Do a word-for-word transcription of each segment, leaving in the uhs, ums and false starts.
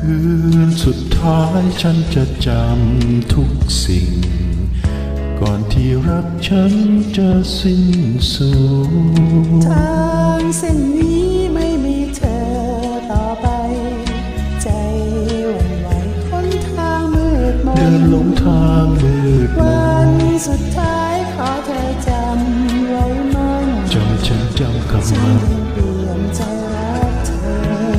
คืนสุดท้ายฉันจะจำทุกสิ่งก่อนที่รักฉันจะสิ้นสุดทางเส้นนี้ไม่มีเธอต่อไปใจหวั่นไหวคนทางมืดมนเดินหลงทางมืดมนวันสุดท้ายขอเธอจำไว้มั่นจำฉันจำคำฉัมันนเปลี่ยนใจรักเธอ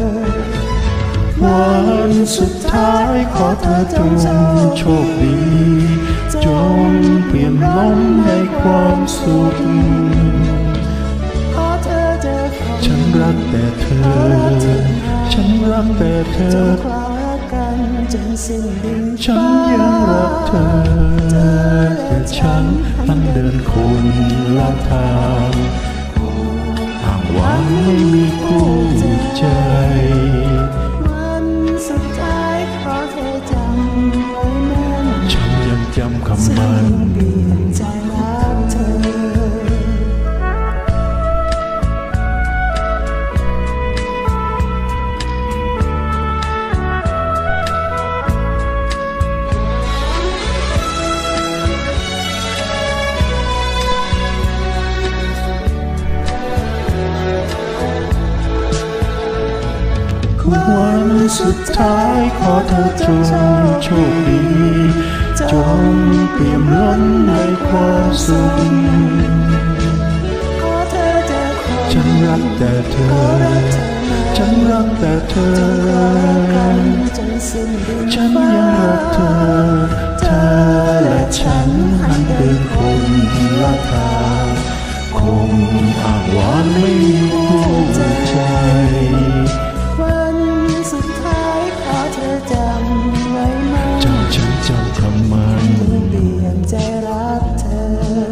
วันสุดท้ายขอเธอจงโชคดีจงเปลี่ยนล้มให้ความสุขฉันรักแต่เธอฉันรักแต่เธอฉันยังรักเธอแต่ฉันมันเดินคนละทางห่างหวานไม่มีคู่ใจวันสุดท้ายขอเธอจำไว้มั่นฉันยังจำคำมันเปลี่ยนใจรักเธอวันสุดท้ายขอเธอจงโชคดีจงเปี่ยมล้นในความสุขฉันรักแต่เธอฉันรักแต่เธอฉันยังรักเธอเธอและฉันหันเดินคนละทางคงอ้างว้างไม่มีคู่ใจวันสุดท้ายขอเธอจำไว้มั่นจำฉันจำคำมันเปลี่ยนใจรักเธอ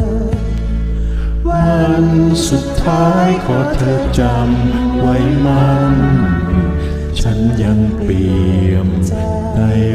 วันสุดท้ายขอเธอจำไว้มั่นฉันยังเปี่ยมใจ